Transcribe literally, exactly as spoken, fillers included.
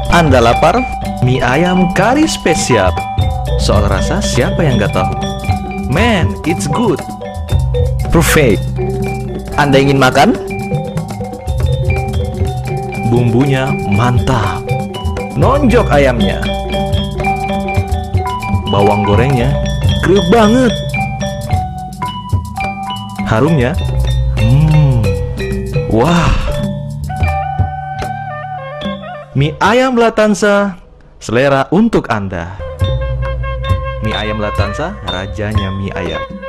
Anda lapar? Mie ayam kari spesial. Soal rasa siapa yang gak tahu? Man, it's good. Perfect. Anda ingin makan? Bumbunya mantap. Nonjok ayamnya. Bawang gorengnya kriuk banget. Harumnya, hmm, wah. Mie ayam Latanza, selera untuk Anda. Mie ayam Latanza, rajanya mie ayam.